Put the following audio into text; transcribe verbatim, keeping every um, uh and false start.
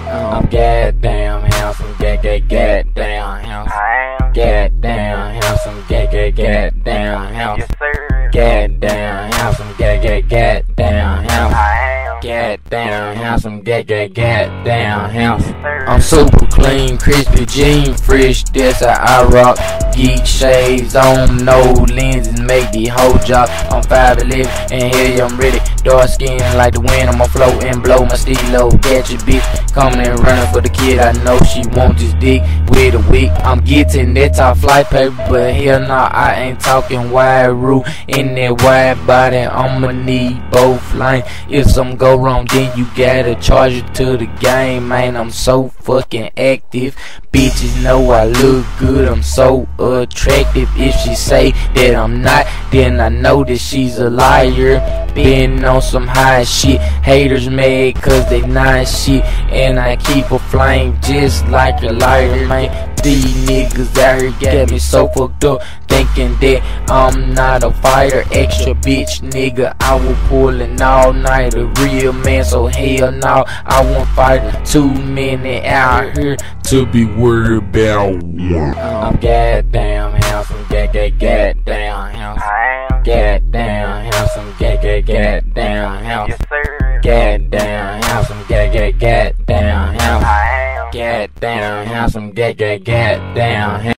I'm goddamn handsome, get get goddamn handsome, goddamn handsome, get get goddamn handsome, goddamn handsome, get get goddamn handsome, goddamn handsome, get get goddamn handsome. I'm super clean, crispy jean, fresh. That's how I rock. Geek shades on, no lenses, make the whole job. I'm five eleven and here I'm ready. Dark skin like the wind, I'ma float and blow my stilo. Catch a bitch coming and running for the kid. I know she want this dick with a wick. I'm getting that top flight paper, but hell nah, I ain't talking wide rule. In that wide body, I'ma need both lanes. If something go wrong, then you gotta charge it to the game, man. I'm so fucking active. Bitches know I look good, I'm so attractive. If she say that I'm not, then I know that she's a liar. Been on some high shit, haters mad cause they not shit, and I keep a flame just like a lighter, man. These niggas out here got me so fucked up, thinking that I'm not a fighter. Extra bitch nigga, I was pulling all night, a real man, so hell no, I won't fight too many out here to be worried about one. I'm goddamn handsome, get get goddamn handsome, goddamn handsome, get get goddamn handsome, goddamn handsome, get get goddamn handsome, goddamn handsome, get get goddamn handsome.